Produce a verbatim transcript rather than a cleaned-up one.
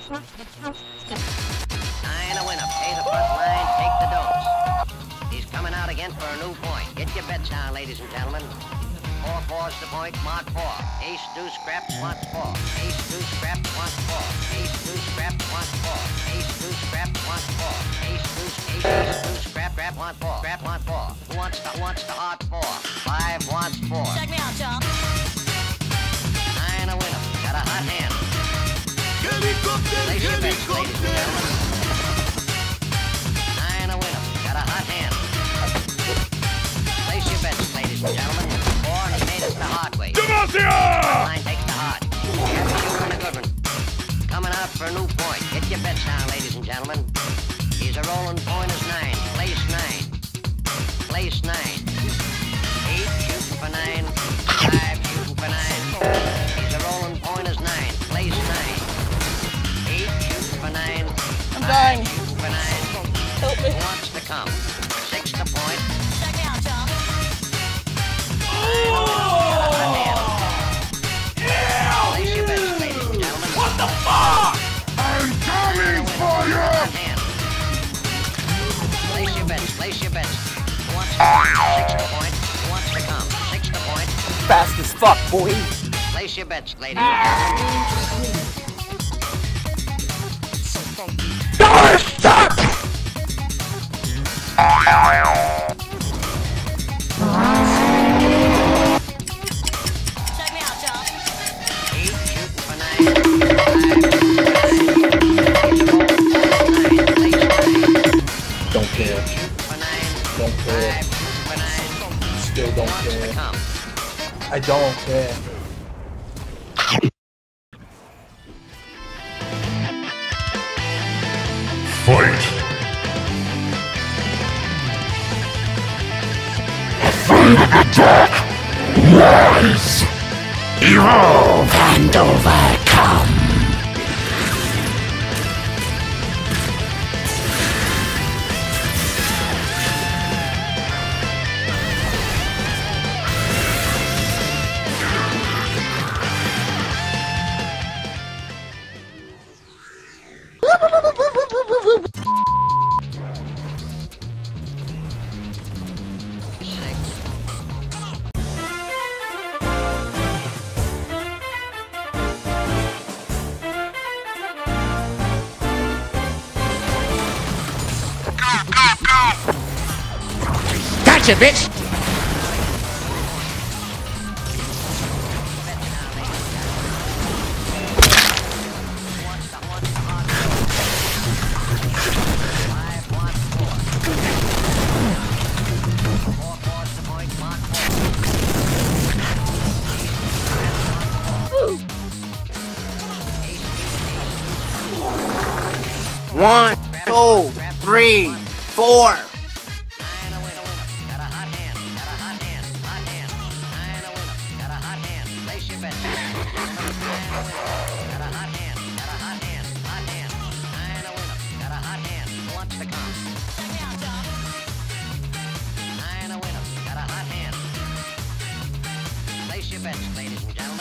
Nine a winner. Pay the front line, take the dose. He's coming out again for a new point. Get your bets down, ladies and gentlemen. Four fours to point, mark four. Ace, deuce, scrap, wants four. Ace, deuce, scrap, wants four. Ace, deuce, scrap, wants four. Ace, deuce, scrap, wants four. Ace, deuce, ace, ace, deuce, scrap, scrap, wants four. Scrap, wants four. Who wants the, who wants the hard four? Five wants four. Check me out, y'all. Nine a winner. Got a hot hand. Helicopter, Place your bets, ladies and helicopter. gentlemen. Nine a winner. Got a hot hand. Place your bets, ladies and gentlemen. Four and he made us the hard way. Line takes the hard. Have you and a good one. Coming out for a new point. Get your bets down, ladies and gentlemen. He's a rolling point is nine. Place nine. Place nine. Eight shooting for nine. Five shooting for nine. He's a rolling point is nine. Place nine. Eight shooting for nine. I'm Five dying. shooting for nine. Help me. Who wants to come? Six to point. Check me out, y'all. Place your bets, ladies and gentlemen. What the fuck? I'm coming for you! Place your bets, place your bets. Who wants to come? Six to point. Who wants to come? Six to point. Fast as fuck, boy. Place your bets, ladies and gentlemen. Check me out, y'all. Eight shooting for nine. Five. Don't care. For nine. Don't care. Five for nine. Still don't Who wants to care. come? I don't care. Fight! Fight of the dark! Rise! Evolve and overcome! Gotcha, bitch! One, two, three, four. Place your bets, ladies and gentlemen.